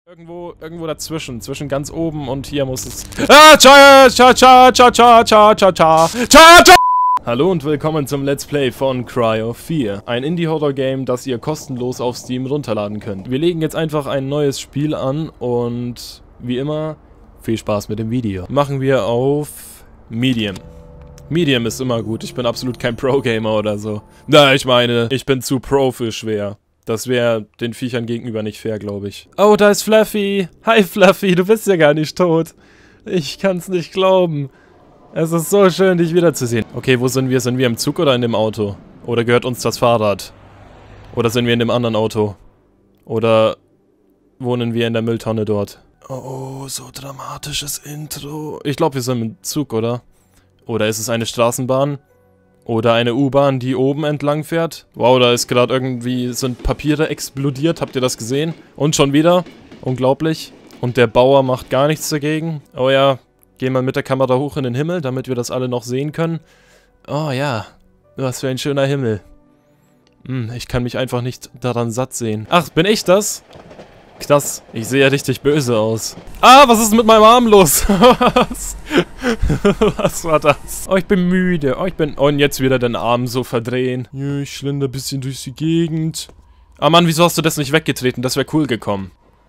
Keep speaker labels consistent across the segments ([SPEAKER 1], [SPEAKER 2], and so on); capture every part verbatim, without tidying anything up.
[SPEAKER 1] Irgendwo, irgendwo dazwischen, zwischen ganz oben und hier muss es... Ah, cha, cha, cha, cha, cha, cha, cha, cha, cha, cha. Hallo und willkommen zum Let's Play von Cryo vier. Ein Indie-Horror-Game, das ihr kostenlos auf Steam runterladen könnt. Wir legen jetzt einfach ein neues Spiel an und wie immer, viel Spaß mit dem Video. Machen wir auf Medium. Medium ist immer gut, ich bin absolut kein Pro-Gamer oder so. Na, ich meine, ich bin zu Pro für schwer. Das wäre den Viechern gegenüber nicht fair, glaube ich. Oh, da ist Fluffy. Hi, Fluffy, du bist ja gar nicht tot. Ich kann's nicht glauben. Es ist so schön, dich wiederzusehen. Okay, wo sind wir? Sind wir im Zug oder in dem Auto? Oder gehört uns das Fahrrad? Oder sind wir in dem anderen Auto? Oder wohnen wir in der Mülltonne dort? Oh, so dramatisches Intro. Ich glaube, wir sind im Zug, oder? Oder ist es eine Straßenbahn? Oder eine U-Bahn, die oben entlang fährt. Wow, da ist gerade irgendwie, sind Papiere explodiert. Habt ihr das gesehen? Und schon wieder. Unglaublich. Und der Bauer macht gar nichts dagegen. Oh ja, gehen wir mit der Kamera hoch in den Himmel, damit wir das alle noch sehen können. Oh ja, was für ein schöner Himmel. Hm, ich kann mich einfach nicht daran satt sehen. Ach, bin ich das? Krass, ich sehe ja richtig böse aus. Ah, was ist mit meinem Arm los? Was? Was war das? Oh, ich bin müde. Oh, ich bin... Oh, und jetzt wieder den Arm so verdrehen. Ja, ich schlender ein bisschen durch die Gegend. Ah, Mann, wieso hast du das nicht weggetreten? Das wäre cool gekommen.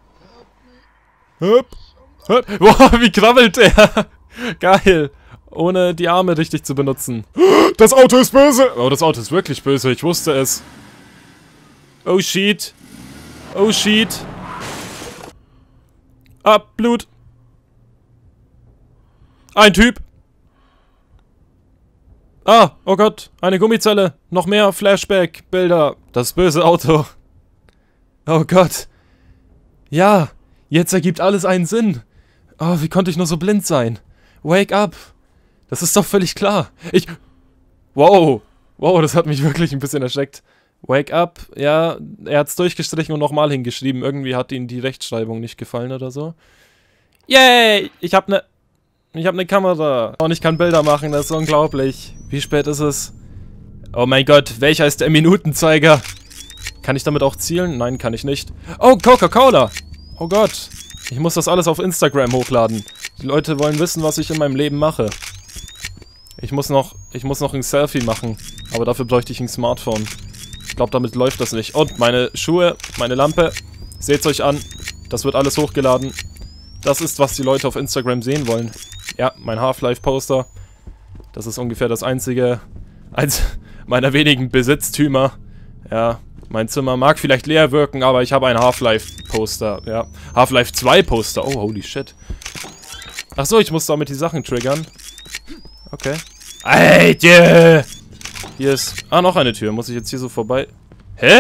[SPEAKER 1] Höp. Höp. Boah, wie krabbelt der? Geil. Ohne die Arme richtig zu benutzen. Das Auto ist böse. Oh, das Auto ist wirklich böse. Ich wusste es. Oh, shit. Oh, shit. Ah, Blut. Ein Typ. Ah, oh Gott, eine Gummizelle. Noch mehr Flashback-Bilder. Das böse Auto. Oh Gott. Ja, jetzt ergibt alles einen Sinn. Oh, wie konnte ich nur so blind sein? Wake up. Das ist doch völlig klar. Ich... Wow. Wow, das hat mich wirklich ein bisschen erschreckt. Wake up, ja, er hat's durchgestrichen und nochmal hingeschrieben. Irgendwie hat ihm die Rechtschreibung nicht gefallen oder so. Yay! Ich hab ne... Ich hab ne Kamera. Und ich kann Bilder machen, das ist unglaublich. Wie spät ist es? Oh mein Gott, welcher ist der Minutenzeiger? Kann ich damit auch zielen? Nein, kann ich nicht. Oh, Coca-Cola! Oh Gott. Ich muss das alles auf Instagram hochladen. Die Leute wollen wissen, was ich in meinem Leben mache. Ich muss noch... Ich muss noch ein Selfie machen. Aber dafür bräuchte ich ein Smartphone. Ich glaube, damit läuft das nicht. Und meine Schuhe, meine Lampe. Seht's euch an. Das wird alles hochgeladen. Das ist, was die Leute auf Instagram sehen wollen. Ja, mein Half-Life-Poster. Das ist ungefähr das einzige, eins meiner wenigen Besitztümer. Ja, mein Zimmer mag vielleicht leer wirken, aber ich habe ein Half-Life-Poster. Ja, Half-Life zwei Poster. Oh, holy shit. Achso, ich muss damit die Sachen triggern. Okay. Alter! Hier ist... Ah, noch eine Tür. Muss ich jetzt hier so vorbei... Hä?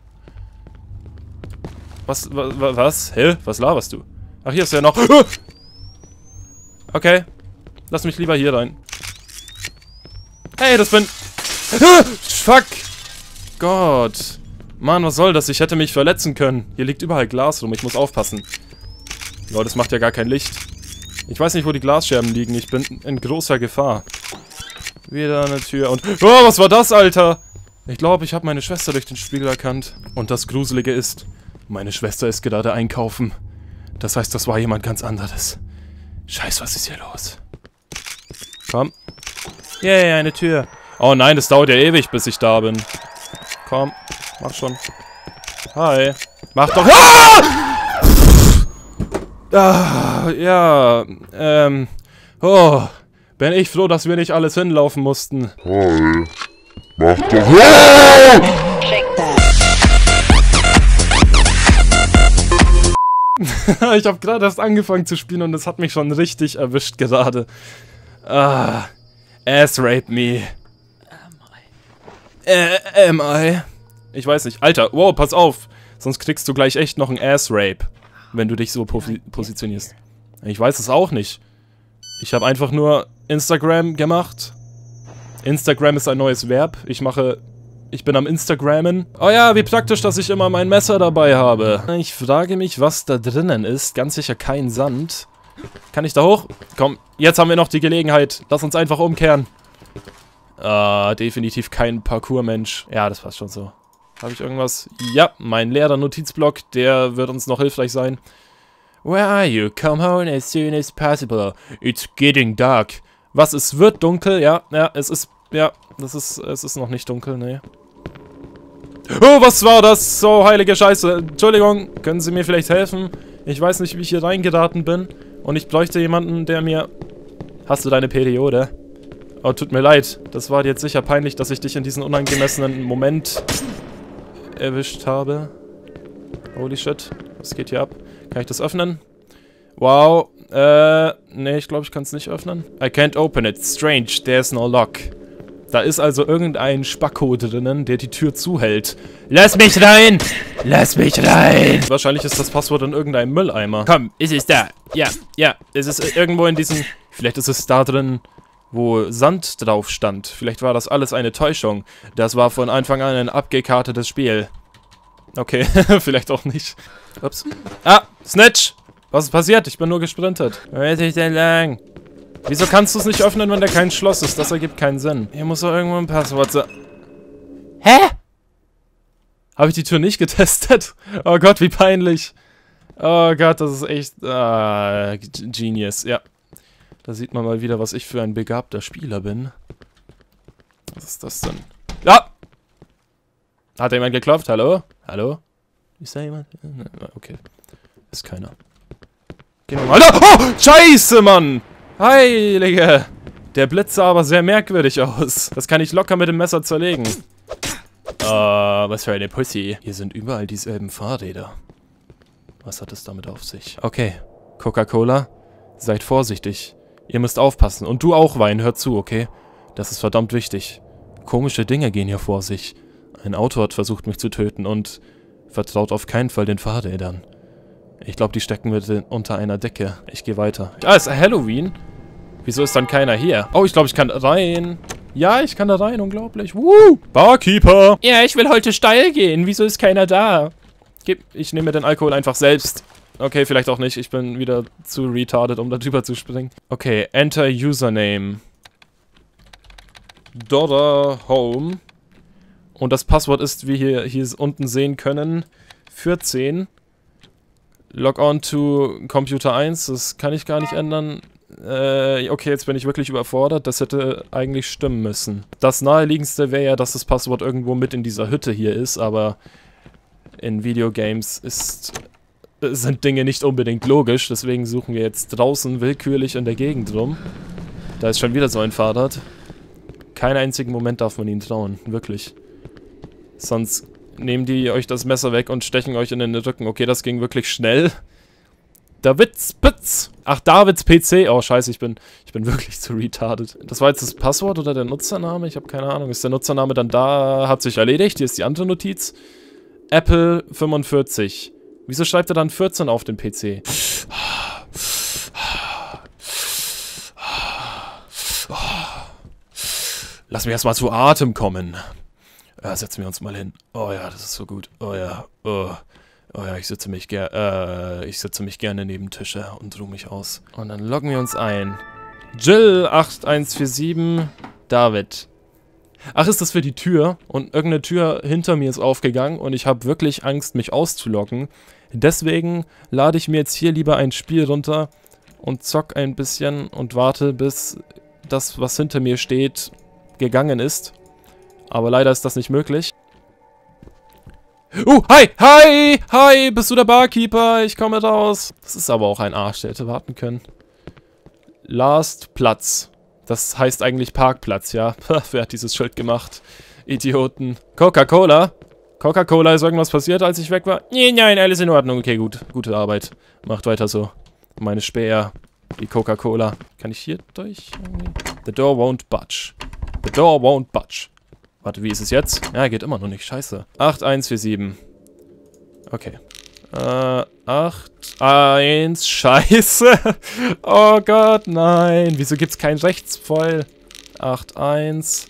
[SPEAKER 1] Was, was, was? Hä? Was laberst du? Ach, hier ist ja noch... Okay. Lass mich lieber hier rein. Hey, das bin... Fuck! Gott. Mann, was soll das? Ich hätte mich verletzen können. Hier liegt überall Glas rum. Ich muss aufpassen. Leute, das macht ja gar kein Licht. Ich weiß nicht, wo die Glasscherben liegen. Ich bin in großer Gefahr. Wieder eine Tür und... Oh, was war das, Alter? Ich glaube, ich habe meine Schwester durch den Spiegel erkannt. Und das Gruselige ist, meine Schwester ist gerade einkaufen. Das heißt, das war jemand ganz anderes. Scheiß, was ist hier los? Komm. Yay, eine Tür. Oh nein, das dauert ja ewig, bis ich da bin. Komm, mach schon. Hi. Mach doch... Ah! Ah, ja, ähm... Oh... Bin ich froh, dass wir nicht alles hinlaufen mussten.
[SPEAKER 2] Hi. Mach doch...
[SPEAKER 1] Ich habe gerade erst angefangen zu spielen und es hat mich schon richtig erwischt gerade. Ah. Ass rape me. Äh, am I? Ich weiß nicht. Alter, wow, pass auf. Sonst kriegst du gleich echt noch ein Ass rape, wenn du dich so posi positionierst. Ich weiß es auch nicht. Ich habe einfach nur Instagram gemacht. Instagram ist ein neues Verb. Ich mache... Ich bin am Instagrammen. Oh ja, wie praktisch, dass ich immer mein Messer dabei habe. Ich frage mich, was da drinnen ist. Ganz sicher kein Sand. Kann ich da hoch? Komm, jetzt haben wir noch die Gelegenheit. Lass uns einfach umkehren. Ah, definitiv kein Parkour-Mensch. Ja, das passt schon so. Habe ich irgendwas? Ja, mein leerer Notizblock, der wird uns noch hilfreich sein. Where are you? Come home as soon as possible. It's getting dark. Was, es wird dunkel? Ja, ja, es ist, ja, das ist, es ist noch nicht dunkel, ne. Oh, was war das? So, heilige Scheiße. Entschuldigung, können Sie mir vielleicht helfen? Ich weiß nicht, wie ich hier reingeraten bin. Und ich bräuchte jemanden, der mir... Hast du deine Periode? Oh, tut mir leid. Das war dir jetzt sicher peinlich, dass ich dich in diesen unangemessenen Moment erwischt habe. Holy shit. Was geht hier ab? Kann ich das öffnen? Wow. Äh, nee, ich glaube, ich kann es nicht öffnen. I can't open it. Strange. There's no lock. Da ist also irgendein Spacko drinnen, der die Tür zuhält. Lass mich rein! Lass mich rein! Wahrscheinlich ist das Passwort in irgendeinem Mülleimer. Komm, ist es da? Ja, ja. Es ist irgendwo in diesem... Vielleicht ist es da drin, wo Sand drauf stand. Vielleicht war das alles eine Täuschung. Das war von Anfang an ein abgekartetes Spiel. Okay, vielleicht auch nicht. Ups. Ah, Snitch! Was ist passiert? Ich bin nur gesprintet. Wo ist ich denn lang? Wieso kannst du es nicht öffnen, wenn da kein Schloss ist? Das ergibt keinen Sinn. Hier muss doch irgendwo ein Passwort sein. Hä? Habe ich die Tür nicht getestet? Oh Gott, wie peinlich. Oh Gott, das ist echt... Ah, Genius, ja. Da sieht man mal wieder, was ich für ein begabter Spieler bin. Was ist das denn? Ja! Hat da jemand geklopft? Hallo? Hallo? Ist da jemand? Okay. Ist keiner. Gehen wir mal... Oh! Scheiße, Mann! Heilige! Der Blitz sah aber sehr merkwürdig aus. Das kann ich locker mit dem Messer zerlegen. Oh, was für eine Pussy. Hier sind überall dieselben Fahrräder. Was hat es damit auf sich? Okay, Coca-Cola, seid vorsichtig. Ihr müsst aufpassen. Und du auch, Wein, hör zu, okay? Das ist verdammt wichtig. Komische Dinge gehen hier vor sich. Ein Auto hat versucht, mich zu töten und vertraut auf keinen Fall den Fahrrädern. Ich glaube, die stecken mit unter einer Decke. Ich gehe weiter. Ah, es ist Halloween. Wieso ist dann keiner hier? Oh, ich glaube, ich kann rein. Ja, ich kann da rein. Unglaublich. Woo! Barkeeper! Ja, ich will heute steil gehen. Wieso ist keiner da? Ich nehme mir den Alkohol einfach selbst. Okay, vielleicht auch nicht. Ich bin wieder zu retarded, um da drüber zu springen. Okay, enter Username. Dodder Home. Und das Passwort ist, wie ihr hier unten sehen können, vierzehn. Log on to Computer eins, das kann ich gar nicht ändern. Äh, okay, jetzt bin ich wirklich überfordert. Das hätte eigentlich stimmen müssen. Das naheliegendste wäre ja, dass das Passwort irgendwo mit in dieser Hütte hier ist, aber in Videogames ist, sind Dinge nicht unbedingt logisch. Deswegen suchen wir jetzt draußen willkürlich in der Gegend rum. Da ist schon wieder so ein Fahrrad. Keinen einzigen Moment darf man ihnen trauen, wirklich. Sonst nehmen die euch das Messer weg und stechen euch in den Rücken. Okay, das ging wirklich schnell. Davids Pitz. Ach, Davids P C. Oh, scheiße, ich bin, ich bin wirklich zu retarded. Das war jetzt das Passwort oder der Nutzername? Ich habe keine Ahnung. Ist der Nutzername dann da? Hat sich erledigt. Hier ist die andere Notiz. Apple fünfundvierzig. Wieso schreibt er dann vierzehn auf den P C? Lass mich erstmal zu Atem kommen. Ja, setzen wir uns mal hin. Oh ja, das ist so gut. Oh ja, oh. Oh ja, ich setze mich ger äh, ich setze mich gerne neben Tische und ruhe mich aus. Und dann loggen wir uns ein. Jill acht eins vier sieben, David. Ach, ist das für die Tür? Und irgendeine Tür hinter mir ist aufgegangen und ich habe wirklich Angst, mich auszuloggen. Deswegen lade ich mir jetzt hier lieber ein Spiel runter und zock ein bisschen und warte, bis das, was hinter mir steht, gegangen ist. Aber leider ist das nicht möglich. Uh, hi, hi, hi, bist du der Barkeeper? Ich komme raus. Das ist aber auch ein Arsch, der hätte warten können. Last Platz. Das heißt eigentlich Parkplatz, ja. Wer hat dieses Schild gemacht? Idioten. Coca-Cola? Coca-Cola, ist irgendwas passiert, als ich weg war? Nein, nein, alles in Ordnung. Okay, gut. Gute Arbeit. Macht weiter so. Meine Späher. Die Coca-Cola. Kann ich hier durch? The door won't budge. The door won't budge. Warte, wie ist es jetzt? Ja, geht immer noch nicht. Scheiße. acht eins vier sieben. Okay. Äh, acht eins. Scheiße. Oh Gott, nein. Wieso gibt's kein Rechtspfeil? acht eins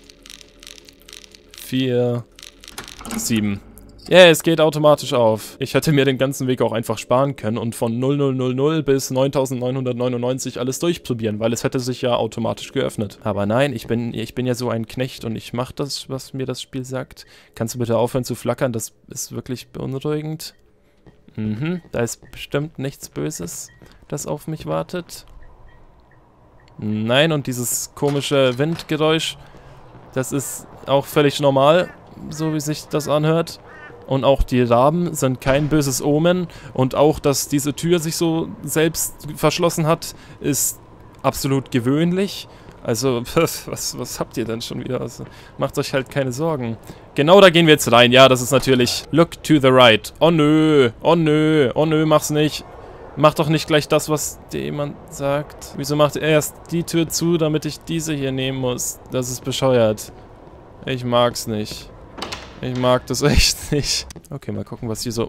[SPEAKER 1] vier sieben. Ja, yeah, es geht automatisch auf. Ich hätte mir den ganzen Weg auch einfach sparen können und von null null null null bis neuntausendneunhundertneunundneunzig alles durchprobieren, weil es hätte sich ja automatisch geöffnet. Aber nein, ich bin, ich bin ja so ein Knecht und ich mache das, was mir das Spiel sagt. Kannst du bitte aufhören zu flackern? Das ist wirklich beunruhigend. Mhm, da ist bestimmt nichts Böses, das auf mich wartet. Nein, und dieses komische Windgeräusch, das ist auch völlig normal, so wie sich das anhört. Und auch die Raben sind kein böses Omen. Und auch, dass diese Tür sich so selbst verschlossen hat, ist absolut gewöhnlich. Also, was, was habt ihr denn schon wieder? Also, macht euch halt keine Sorgen. Genau, da gehen wir jetzt rein. Ja, das ist natürlich Look to the right. Oh nö, oh nö, oh nö, mach's nicht. Mach doch nicht gleich das, was dir jemand sagt. Wieso macht er erst die Tür zu, damit ich diese hier nehmen muss? Das ist bescheuert. Ich mag's nicht. Ich mag das echt nicht. Okay, mal gucken, was hier so...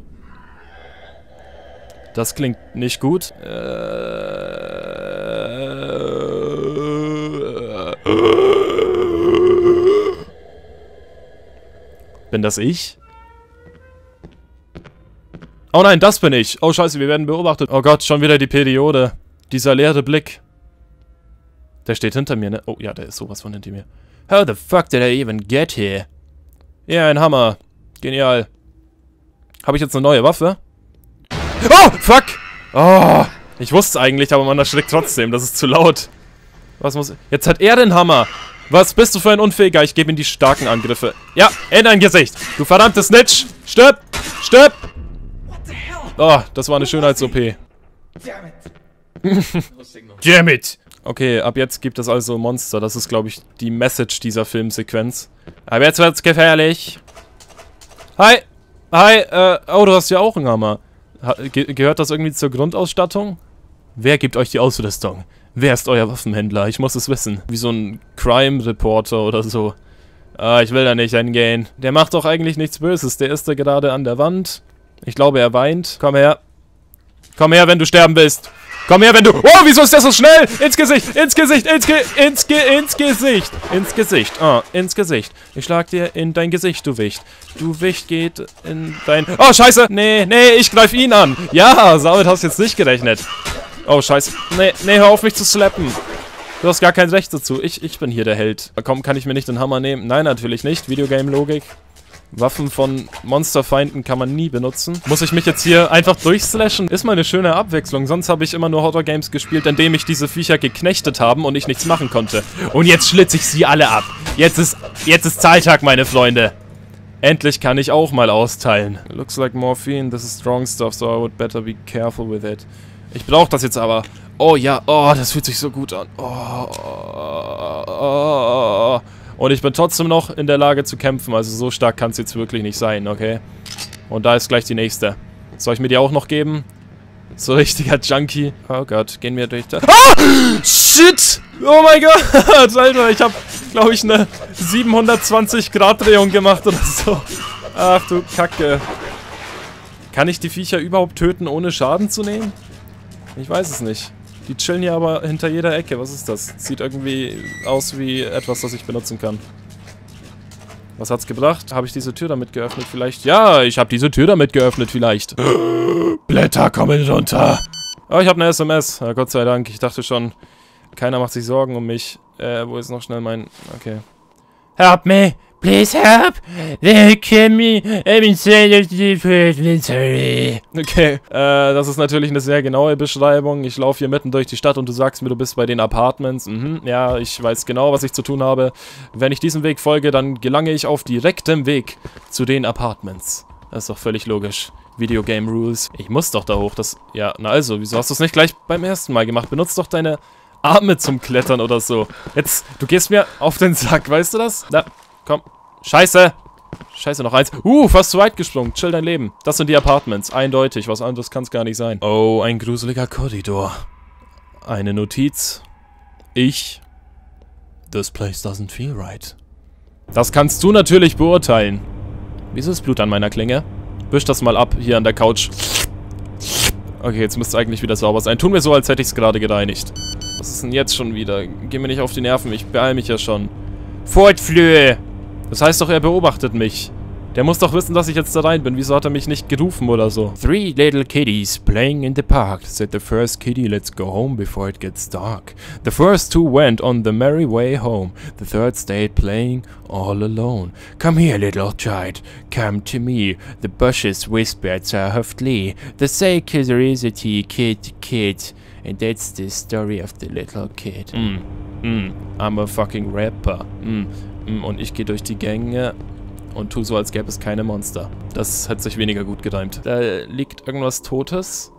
[SPEAKER 1] Das klingt nicht gut. Bin das ich? Oh nein, das bin ich. Oh scheiße, wir werden beobachtet. Oh Gott, schon wieder die Periode. Dieser leere Blick. Der steht hinter mir, ne? Oh ja, der ist sowas von hinter mir. How the fuck did I even get here? Ja, ein Hammer. Genial. Habe ich jetzt eine neue Waffe? Oh, fuck! Oh, ich wusste es eigentlich, aber man erschrickt trotzdem. Das ist zu laut. Was muss... Jetzt hat er den Hammer. Was bist du für ein Unfähiger? Ich gebe ihm die starken Angriffe. Ja, in dein Gesicht. Du verdammte Snitch. Stirb! Stirb! Oh, das war eine Schönheits-O P. Damn it! Okay, ab jetzt gibt es also Monster. Das ist, glaube ich, die Message dieser Filmsequenz. Aber jetzt wird's gefährlich. Hi! Hi, äh, oh, du hast ja auch einen Hammer. Ha, ge gehört das irgendwie zur Grundausstattung? Wer gibt euch die Ausrüstung? Wer ist euer Waffenhändler? Ich muss es wissen. Wie so ein Crime-Reporter oder so. Ah, ich will da nicht hingehen. Der macht doch eigentlich nichts Böses. Der ist da gerade an der Wand. Ich glaube, er weint. Komm her. Komm her, wenn du sterben willst. Komm her, wenn du... Oh, wieso ist der so schnell? Ins Gesicht, ins Gesicht, ins Ge... Ins Ge... Ins Gesicht. Ins Gesicht. Ah, ins Gesicht. Ich schlag dir in dein Gesicht, du Wicht. Du Wicht geht in dein... Oh, scheiße. Nee, nee, ich greif ihn an. Ja, damit hast du jetzt nicht gerechnet. Oh, scheiße. Nee, nee, hör auf mich zu slappen. Du hast gar kein Recht dazu. Ich, ich bin hier der Held. Komm, kann ich mir nicht den Hammer nehmen? Nein, natürlich nicht. Videogame-Logik. Waffen von Monsterfeinden kann man nie benutzen. Muss ich mich jetzt hier einfach durchslashen? Ist mal eine schöne Abwechslung. Sonst habe ich immer nur Horror-Games gespielt, in denen mich diese Viecher geknechtet haben und ich nichts machen konnte. Und jetzt schlitze ich sie alle ab. Jetzt ist, jetzt ist Zahltag, meine Freunde. Endlich kann ich auch mal austeilen. Looks like morphine. This is strong stuff, so I would better be careful with it. Ich brauche das jetzt aber. Oh ja, oh, das fühlt sich so gut an. Oh, oh, oh. Und ich bin trotzdem noch in der Lage zu kämpfen. Also so stark kann es jetzt wirklich nicht sein, okay? Und da ist gleich die nächste. Soll ich mir die auch noch geben? So richtiger Junkie. Oh Gott, gehen wir durch da. Ah! Shit! Oh mein Gott! Alter, ich habe, glaube ich, eine siebenhundertzwanzig Grad Drehung gemacht oder so. Ach du Kacke. Kann ich die Viecher überhaupt töten, ohne Schaden zu nehmen? Ich weiß es nicht. Die chillen hier aber hinter jeder Ecke. Was ist das? Sieht irgendwie aus wie etwas, das ich benutzen kann. Was hat's gebracht? Habe ich diese Tür damit geöffnet vielleicht? Ja, ich habe diese Tür damit geöffnet vielleicht. Blätter kommen runter. Oh, ich habe eine S M S. Ja, Gott sei Dank. Ich dachte schon, keiner macht sich Sorgen um mich. Äh, wo ist noch schnell mein... Okay. Help me! Please help! They kill me! I'm inside of the military. Okay, äh, das ist natürlich eine sehr genaue Beschreibung. Ich laufe hier mitten durch die Stadt und du sagst mir, du bist bei den Apartments. Mhm, ja, ich weiß genau, was ich zu tun habe. Wenn ich diesem Weg folge, dann gelange ich auf direktem Weg zu den Apartments. Das ist doch völlig logisch. Videogame Rules. Ich muss doch da hoch, das... Ja, na also, wieso hast du es nicht gleich beim ersten Mal gemacht? Benutzt doch deine Arme zum Klettern oder so. Jetzt, du gehst mir auf den Sack, weißt du das? Na... Komm. Scheiße. Scheiße, noch eins. Uh, fast zu weit gesprungen. Chill dein Leben. Das sind die Apartments. Eindeutig. Was anderes kann es gar nicht sein. Oh, ein gruseliger Korridor. Eine Notiz. Ich. This place doesn't feel right. Das kannst du natürlich beurteilen. Wieso ist Blut an meiner Klinge? Wisch das mal ab, hier an der Couch. Okay, jetzt müsste es eigentlich wieder sauber sein. Tun wir so, als hätte ich es gerade gereinigt. Was ist denn jetzt schon wieder? Geh mir nicht auf die Nerven. Ich beeil mich ja schon. Fortflöhe! Das heißt doch, er beobachtet mich. Der muss doch wissen, dass ich jetzt da rein bin. Wieso hat er mich nicht gerufen oder so? Three little kitties playing in the park. Said the first kitty, let's go home before it gets dark. The first two went on the merry way home. The third stayed playing all alone. Come here, little child, come to me. The bushes whispered softly. The say curiosity, kid, kid. And that's the story of the little kid. Mm, mm, I'm a fucking rapper. Mm, mm, und ich gehe durch die Gänge und tu so, als gäbe es keine Monster. Das hat sich weniger gut gereimt. Da liegt irgendwas Totes.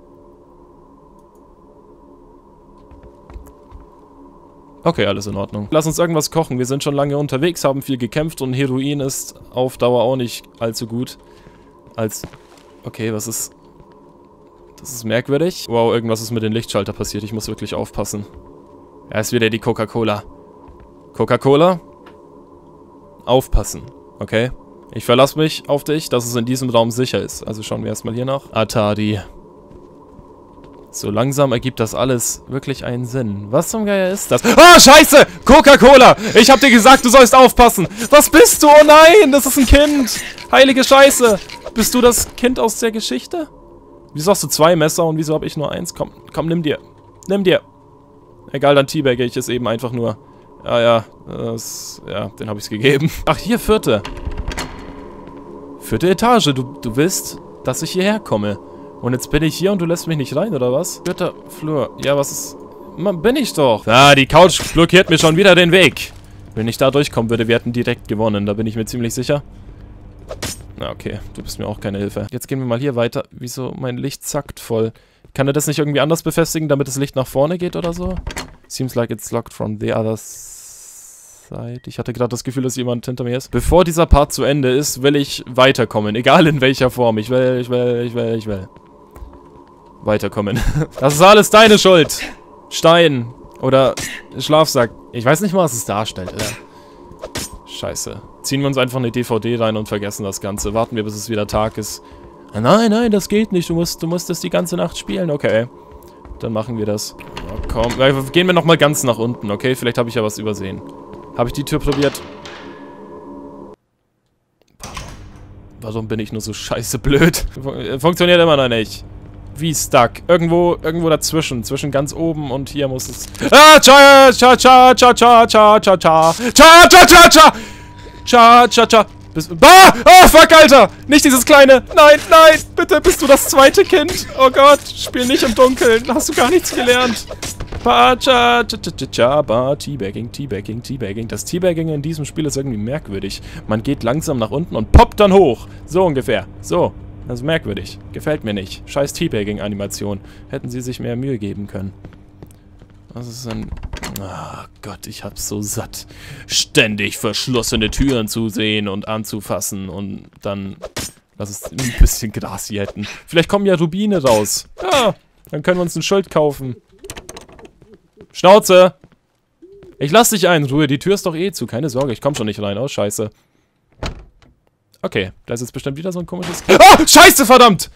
[SPEAKER 1] Okay, alles in Ordnung. Lass uns irgendwas kochen. Wir sind schon lange unterwegs, haben viel gekämpft und Heroin ist auf Dauer auch nicht allzu gut. Als... Okay, was ist... Das ist merkwürdig. Wow, irgendwas ist mit dem Lichtschalter passiert. Ich muss wirklich aufpassen. Ja, ist wieder die Coca-Cola. Coca-Cola? Aufpassen. Okay? Ich verlasse mich auf dich, dass es in diesem Raum sicher ist. Also schauen wir erstmal hier nach. Atari. So langsam ergibt das alles wirklich einen Sinn. Was zum Geier ist das? Ah, scheiße! Coca-Cola! Ich hab dir gesagt, du sollst aufpassen! Was bist du? Oh nein! Das ist ein Kind! Heilige Scheiße! Bist du das Kind aus der Geschichte? Wieso hast du zwei Messer und wieso habe ich nur eins? Komm, komm, nimm dir. Nimm dir. Egal, dann teabagge ich es eben einfach nur. Ah ja, das, ja, den habe ich es gegeben. Ach, hier, vierte. Vierte Etage. Du, du willst, dass ich hierher komme. Und jetzt bin ich hier und du lässt mich nicht rein, oder was? Vierter Flur. Ja, was ist... Man, bin ich doch. Ah, die Couch blockiert mir schon wieder den Weg. Wenn ich da durchkommen würde, wir hätten direkt gewonnen. Da bin ich mir ziemlich sicher. Na, okay. Du bist mir auch keine Hilfe. Jetzt gehen wir mal hier weiter. Wieso? Mein Licht zackt voll. Kann er das nicht irgendwie anders befestigen, damit das Licht nach vorne geht oder so? Seems like it's locked from the other side. Ich hatte gerade das Gefühl, dass jemand hinter mir ist. Bevor dieser Part zu Ende ist, will ich weiterkommen. Egal in welcher Form. Ich will, ich will, ich will, ich will. Weiterkommen. Das ist alles deine Schuld. Stein. Oder Schlafsack. Ich weiß nicht mal, was es darstellt, oder? Scheiße. Ziehen wir uns einfach eine D V D rein und vergessen das Ganze. Warten wir, bis es wieder Tag ist. Ah, nein, nein, das geht nicht. Du musst, du musst das die ganze Nacht spielen. Okay. Dann machen wir das. Oh, komm. Gehen wir nochmal ganz nach unten, okay? Vielleicht habe ich ja was übersehen. Habe ich die Tür probiert? Warum bin ich nur so scheiße blöd? Fun- funktioniert immer noch nicht. Wie stuck. Irgendwo, irgendwo dazwischen. Zwischen ganz oben und hier muss es... Ah, cha, cha, cha, cha, cha, cha, cha, cha. Cha, cha, cha, cha. Cha, cha, cha. Bist, ah, oh, fuck, Alter. Nicht dieses kleine. Nein, nein. Bitte, bist du das zweite Kind? Oh Gott, spiel nicht im Dunkeln. Hast du gar nichts gelernt. Ba, cha, cha, cha, cha, cha, ba, Teabagging, Teabagging, Teabagging. Das Teabagging in diesem Spiel ist irgendwie merkwürdig. Man geht langsam nach unten und poppt dann hoch. So ungefähr. So. Das ist merkwürdig. Gefällt mir nicht. Scheiß Teabagging-Animation. Hätten sie sich mehr Mühe geben können. Was ist denn... Ah, Gott, ich hab's so satt. Ständig verschlossene Türen zu sehen und anzufassen und dann... Lass es ein bisschen Gras hier hätten. Vielleicht kommen ja Rubine raus. Ja, dann können wir uns ein Schild kaufen. Schnauze! Ich lass dich ein, Ruhe. Die Tür ist doch eh zu. Keine Sorge, ich komm schon nicht rein. Oh, scheiße. Okay, da ist jetzt bestimmt wieder so ein komisches... Ah, scheiße, verdammt!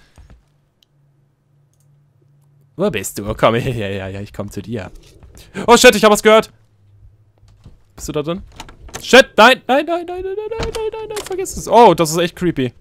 [SPEAKER 1] Wo bist du? Komm her, ja, ja, ja, ich komm zu dir. Oh, shit, ich hab was gehört. Bist du da drin? Shit, nein, nein, nein, nein, nein, nein, nein, nein, nein, vergiss es. Oh, das ist echt creepy.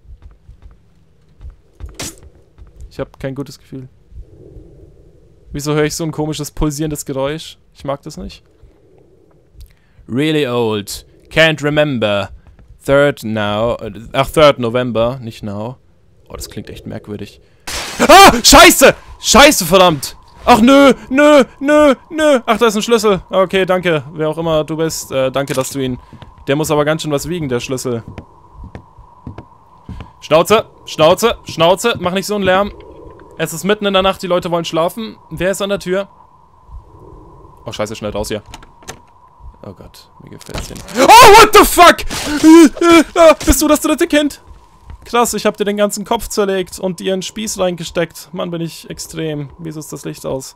[SPEAKER 1] Ich hab kein gutes Gefühl. Wieso höre ich so ein komisches, pulsierendes Geräusch? Ich mag das nicht. Really old. Can't remember. Third now. Ach, third November, nicht now. Oh, das klingt echt merkwürdig. Ah, scheiße! Scheiße, verdammt! Ach, nö, nö, nö, nö. Ach, da ist ein Schlüssel. Okay, danke. Wer auch immer du bist, äh, danke, dass du ihn... Der muss aber ganz schön was wiegen, der Schlüssel. Schnauze, Schnauze, Schnauze. Mach nicht so einen Lärm. Es ist mitten in der Nacht, die Leute wollen schlafen. Wer ist an der Tür? Oh, scheiße, schnell raus hier. Oh Gott, mir gefällt's hin. Oh, what the fuck? Ah, bist du das dritte Kind? Krass, ich hab dir den ganzen Kopf zerlegt und dir einen Spieß reingesteckt. Mann, bin ich extrem. Wieso ist das Licht aus?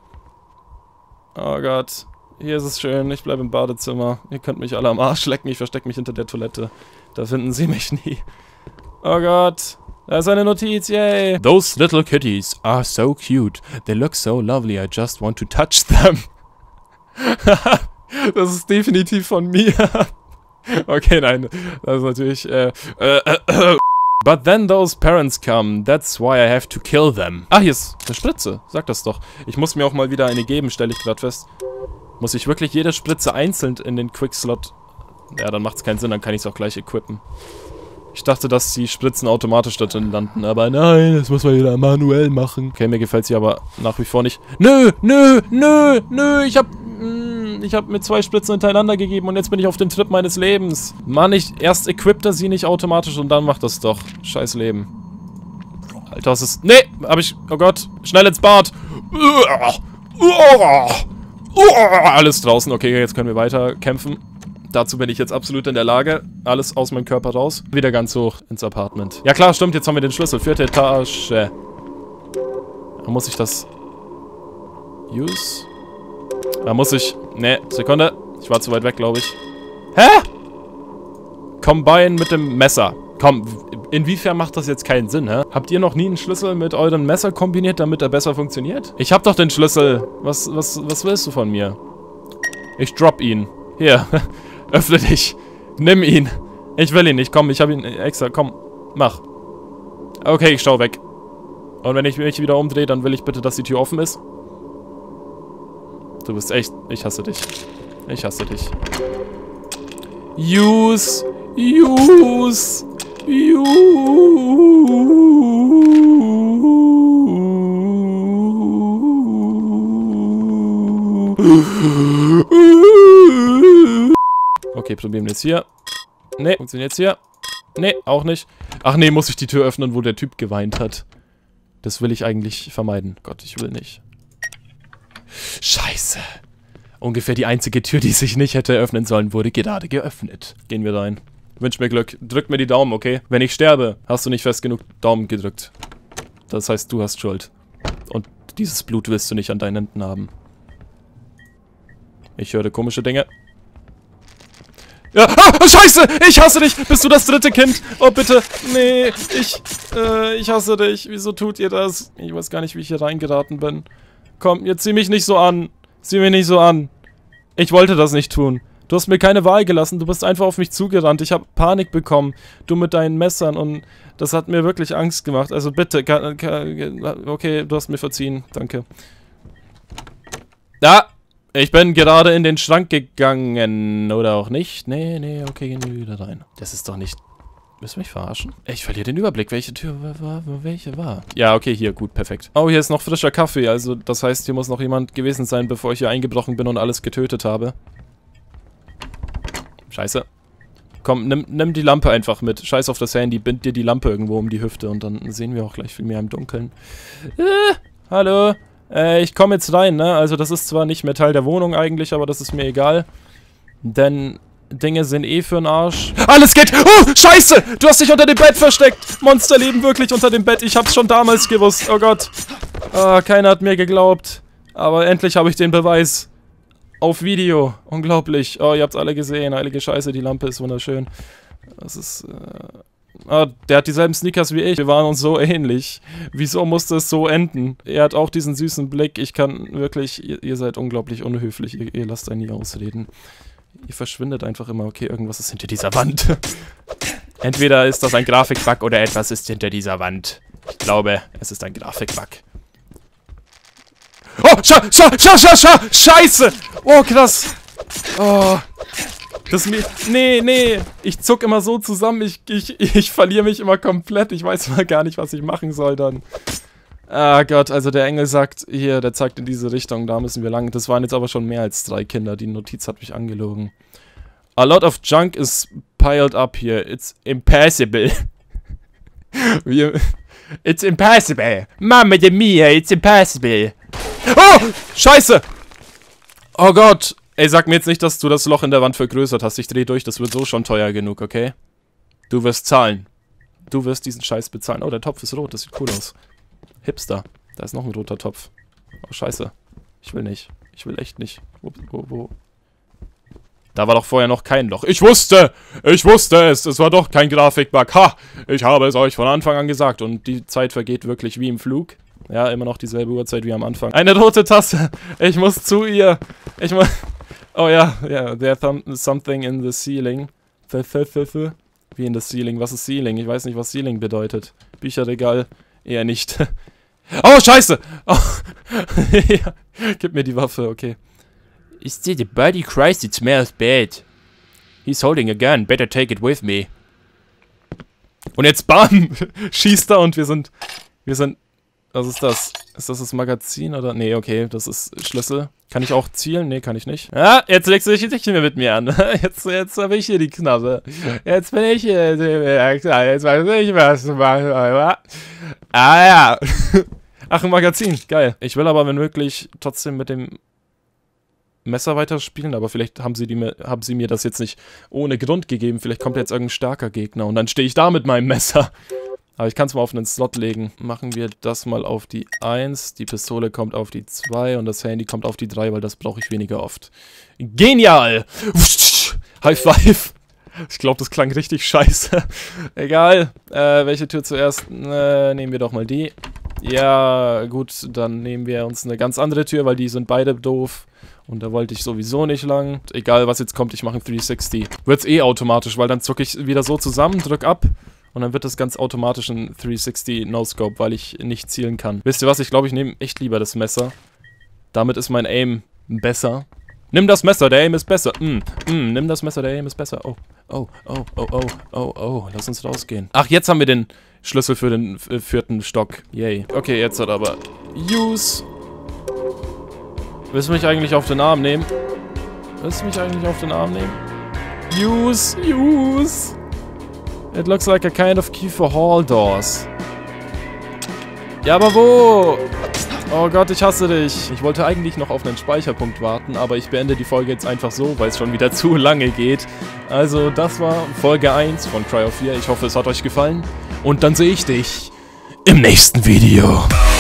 [SPEAKER 1] Oh Gott. Hier ist es schön. Ich bleibe im Badezimmer. Ihr könnt mich alle am Arsch lecken. Ich verstecke mich hinter der Toilette. Da finden sie mich nie. Oh Gott. Da ist eine Notiz, yay. Those little kitties are so cute. They look so lovely. I just want to touch them. Das ist definitiv von mir. Okay, nein. Das ist natürlich, äh, äh, äh, But then those parents come. That's why I have to kill them. Ah, hier ist eine Spritze. Sag das doch. Ich muss mir auch mal wieder eine geben, stelle ich gerade fest. Muss ich wirklich jede Spritze einzeln in den Quickslot? Ja, dann macht es keinen Sinn, dann kann ich es auch gleich equippen. Ich dachte, dass die Spritzen automatisch da drin landen, aber nein, das muss man wieder manuell machen. Okay, mir gefällt sie aber nach wie vor nicht. Nö, nö, nö, nö, ich hab... Mh, ich hab mir zwei Spritzen hintereinander gegeben und jetzt bin ich auf dem Trip meines Lebens. Mann, ich... Erst equippt er sie nicht automatisch und dann macht das doch. Scheiß Leben. Alter, was ist... Nee, hab ich... Oh Gott, schnell ins Bad. Alles draußen. Okay, jetzt können wir weiter kämpfen. Dazu bin ich jetzt absolut in der Lage. Alles aus meinem Körper raus. Wieder ganz hoch ins Apartment. Ja klar, stimmt. Jetzt haben wir den Schlüssel. Vierte Etage. Da muss ich das... Use? Da muss ich... Ne, Sekunde. Ich war zu weit weg, glaube ich. Hä? Combine mit dem Messer. Komm, inwiefern macht das jetzt keinen Sinn, hä? Habt ihr noch nie einen Schlüssel mit eurem Messer kombiniert, damit er besser funktioniert? Ich hab doch den Schlüssel. Was, was, was willst du von mir? Ich drop ihn. Hier. Öffne dich. Nimm ihn. Ich will ihn nicht. Komm, ich habe ihn extra. Komm, mach. Okay, ich schau weg. Und wenn ich mich wieder umdrehe, dann will ich bitte, dass die Tür offen ist. Du bist echt... Ich hasse dich. Ich hasse dich. Use. Use. Use. Okay, probieren wir jetzt hier. Ne, funktioniert jetzt hier. Ne, auch nicht. Ach nee, muss ich die Tür öffnen, wo der Typ geweint hat. Das will ich eigentlich vermeiden. Gott, ich will nicht. Scheiße. Ungefähr die einzige Tür, die sich nicht hätte öffnen sollen, wurde gerade geöffnet. Gehen wir rein. Wünsch mir Glück. Drück mir die Daumen, okay? Wenn ich sterbe, hast du nicht fest genug Daumen gedrückt. Das heißt, du hast Schuld. Und dieses Blut willst du nicht an deinen Händen haben. Ich höre komische Dinge. Ja, ah, scheiße! Ich hasse dich! Bist du das dritte Kind? Oh, bitte! Nee, ich, äh, ich hasse dich. Wieso tut ihr das? Ich weiß gar nicht, wie ich hier reingeraten bin. Komm, jetzt zieh mich nicht so an. Zieh mich nicht so an. Ich wollte das nicht tun. Du hast mir keine Wahl gelassen. Du bist einfach auf mich zugerannt. Ich habe Panik bekommen. Du mit deinen Messern und das hat mir wirklich Angst gemacht. Also bitte, kann, kann, okay, du hast mir verziehen. Danke. Da! Ich bin gerade in den Schrank gegangen. Oder auch nicht. Nee, nee, okay, gehen wir wieder rein. Das ist doch nicht... Willst du mich verarschen? Ich verliere den Überblick. Welche Tür war, war, welche war? Ja, okay, hier, gut, perfekt. Oh, hier ist noch frischer Kaffee. Also, das heißt, hier muss noch jemand gewesen sein, bevor ich hier eingebrochen bin und alles getötet habe. Scheiße. Komm, nimm, nimm die Lampe einfach mit. Scheiß auf das Handy. Bind dir die Lampe irgendwo um die Hüfte und dann sehen wir auch gleich viel mehr im Dunkeln. Äh, hallo? Äh, ich komme jetzt rein, ne? Also das ist zwar nicht mehr Teil der Wohnung eigentlich, aber das ist mir egal. Denn Dinge sind eh für'n Arsch. Alles geht! Oh, scheiße! Du hast dich unter dem Bett versteckt! Monster leben wirklich unter dem Bett. Ich hab's schon damals gewusst. Oh Gott. Ah, keiner hat mir geglaubt. Aber endlich habe ich den Beweis. Auf Video. Unglaublich. Oh, ihr habt's alle gesehen. Heilige Scheiße, die Lampe ist wunderschön. Das ist... Äh Ah, der hat dieselben Sneakers wie ich. Wir waren uns so ähnlich. Wieso musste es so enden? Er hat auch diesen süßen Blick. Ich kann wirklich... Ihr, ihr seid unglaublich unhöflich. Ihr, ihr lasst einen nie ausreden. Ihr verschwindet einfach immer. Okay, irgendwas ist hinter dieser Wand. Entweder ist das ein Grafikbug oder etwas ist hinter dieser Wand. Ich glaube, es ist ein Grafikbug. Oh, scha, scha, scha, scha, scha, scheiße! Oh, krass. Oh... Das mir... Nee, nee. Ich zuck immer so zusammen. Ich, ich, ich verliere mich immer komplett. Ich weiß mal gar nicht, was ich machen soll dann. Ah Gott, also der Engel sagt... Hier, der zeigt in diese Richtung. Da müssen wir lang. Das waren jetzt aber schon mehr als drei Kinder. Die Notiz hat mich angelogen. A lot of junk is piled up here. It's impossible. It's impossible. Mamma mia, it's impossible. Oh! Scheiße! Oh Gott! Ey, sag mir jetzt nicht, dass du das Loch in der Wand vergrößert hast. Ich dreh durch, das wird so schon teuer genug, okay? Du wirst zahlen. Du wirst diesen Scheiß bezahlen. Oh, der Topf ist rot, das sieht cool aus. Hipster. Da ist noch ein roter Topf. Oh, scheiße. Ich will nicht. Ich will echt nicht. Wo, wo, wo? Da war doch vorher noch kein Loch. Ich wusste! Ich wusste es! Es war doch kein Grafikbug. Ha! Ich habe es euch von Anfang an gesagt. Und die Zeit vergeht wirklich wie im Flug. Ja, immer noch dieselbe Uhrzeit wie am Anfang. Eine rote Tasse! Ich muss zu ihr! Ich muss... Oh ja, ja, there's something in the ceiling. Wie in das Ceiling. Was ist Ceiling? Ich weiß nicht, was Ceiling bedeutet. Bücherregal? Eher nicht. Oh, scheiße! Oh. Ja, gib mir die Waffe, okay. Is it the body Christ? It smells bad. He's holding a gun. Better take it with me. Und jetzt bam! Schießt er und wir sind... Wir sind... Was ist das? Ist das das Magazin oder... Nee, okay, das ist Schlüssel. Kann ich auch zielen? Nee, kann ich nicht. Ah, jetzt legst du dich nicht mehr mit mir an. Jetzt, jetzt habe ich hier die Knarre. Jetzt bin ich hier... Jetzt weiß ich, was du machst. Ah ja. Ach, ein Magazin. Geil. Ich will aber, wenn möglich, trotzdem mit dem Messer weiterspielen, aber vielleicht haben sie, die, haben sie mir das jetzt nicht ohne Grund gegeben. Vielleicht kommt jetzt irgendein starker Gegner und dann stehe ich da mit meinem Messer. Aber ich kann es mal auf einen Slot legen. Machen wir das mal auf die eins, die Pistole kommt auf die zwei und das Handy kommt auf die drei, weil das brauche ich weniger oft. Genial! High five! Ich glaube, das klang richtig scheiße. Egal. Äh, welche Tür zuerst? Äh, nehmen wir doch mal die. Ja, gut, dann nehmen wir uns eine ganz andere Tür, weil die sind beide doof. Und da wollte ich sowieso nicht lang. Egal, was jetzt kommt, ich mache ein dreihundertsechzig. Wird's eh automatisch, weil dann zucke ich wieder so zusammen, drück ab. Und dann wird das ganz automatisch ein dreihundertsechzig No-Scope, weil ich nicht zielen kann. Wisst ihr was? Ich glaube, ich nehme echt lieber das Messer. Damit ist mein Aim besser. Nimm das Messer, der Aim ist besser. Mm, mm, nimm das Messer, der Aim ist besser. Oh, oh, oh, oh, oh, oh, oh. Lass uns rausgehen. Ach, jetzt haben wir den Schlüssel für den äh, vierten Stock. Yay. Okay, jetzt hat aber... Use... Willst du mich eigentlich auf den Arm nehmen? Willst du mich eigentlich auf den Arm nehmen? Use, use. It looks like a kind of key for hall doors. Ja, aber wo? Oh Gott, ich hasse dich. Ich wollte eigentlich noch auf einen Speicherpunkt warten, aber ich beende die Folge jetzt einfach so, weil es schon wieder zu lange geht. Also, das war Folge eins von Cryo vier. Ich hoffe, es hat euch gefallen. Und dann sehe ich dich im nächsten Video.